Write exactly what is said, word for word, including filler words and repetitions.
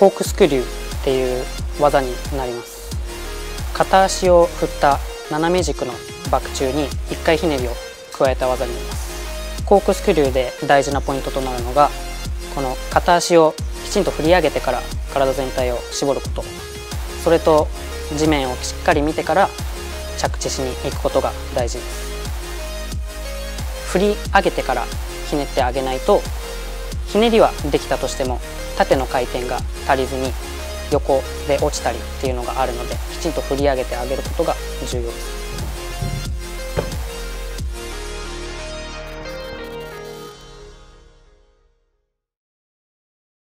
コークスクリューっていう技になります。片足を振った斜め軸のバク宙にいっかいひねりを加えた技になります。コークスクリューで大事なポイントとなるのが、この片足をきちんと振り上げてから体全体を絞ること、それと地面をしっかり見てから着地しに行くことが大事です。振り上げてからひねってあげないと、ひねりはできたとしても縦の回転が足りずに横で落ちたりっていうのがあるので、きちんと振り上げてあげることが重要です。